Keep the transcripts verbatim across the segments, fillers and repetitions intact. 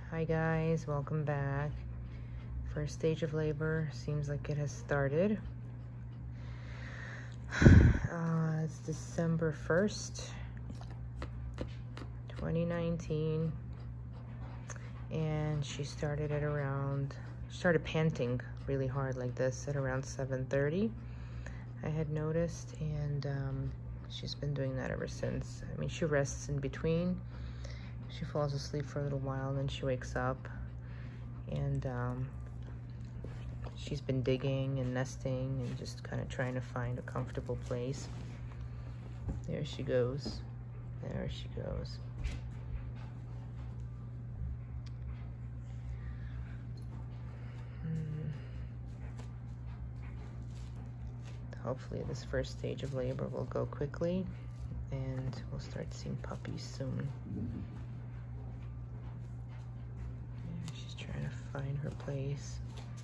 Hi guys, welcome back. First stage of labor seems like it has started. Uh, it's December first, twenty nineteen, and she started at around, started panting really hard like this at around seven thirty. I had noticed, and um, she's been doing that ever since. I mean, she rests in between. She falls asleep for a little while, and then she wakes up, and um, she's been digging and nesting and just kind of trying to find a comfortable place. There she goes. There she goes. Hmm. Hopefully this first stage of labor will go quickly, and we'll start seeing puppies soon. She's trying to find her place.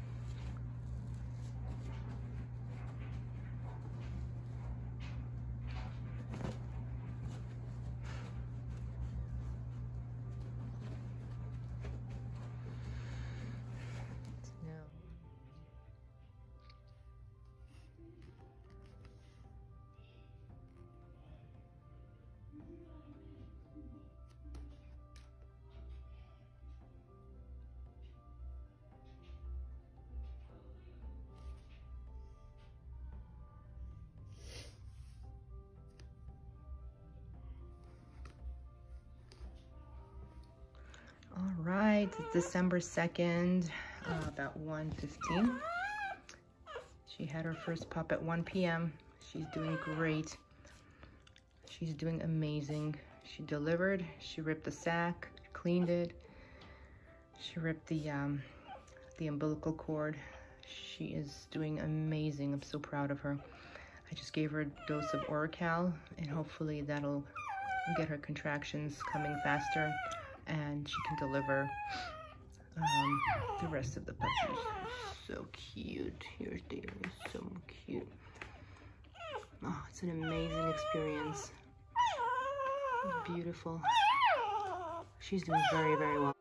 All right, it's December second, uh, about one fifteen. She had her first pup at one p m She's doing great. She's doing amazing. She delivered, she ripped the sack, cleaned it. She ripped the, um, the umbilical cord. She is doing amazing. I'm so proud of her. I just gave her a dose of Oracal, and hopefully that'll get her contractions coming faster, and she can deliver um, the rest of the puppies. So cute. Here's Daily, so cute. Oh, it's an amazing experience. Beautiful. She's doing very, very well.